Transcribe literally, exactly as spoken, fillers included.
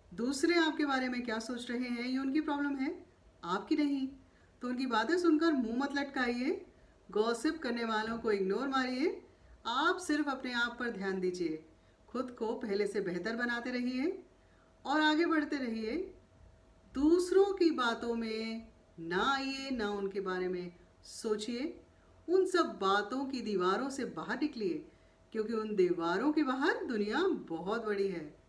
दूसरे आपके बारे में क्या सोच रहे हैं ये उनकी प्रॉब्लम है, आपकी नहीं। तो उनकी बातें सुनकर मुंह मत लटकाइए, गॉसिप करने वालों को इग्नोर मारिए। आप सिर्फ अपने आप पर ध्यान दीजिए, खुद को पहले से बेहतर बनाते रहिए और आगे बढ़ते रहिए। दूसरों की बातों में ना आइए, ना उनके बारे में सोचिए। उन सब बातों की दीवारों से बाहर निकलिए, क्योंकि उन दीवारों के बाहर दुनिया बहुत बड़ी है।